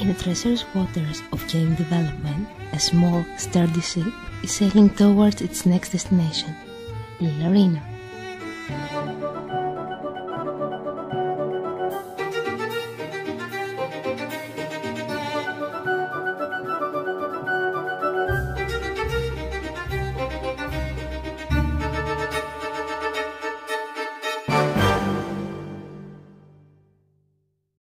In the treacherous waters of game development, a small, sturdy ship is sailing towards its next destination, Lil Arena.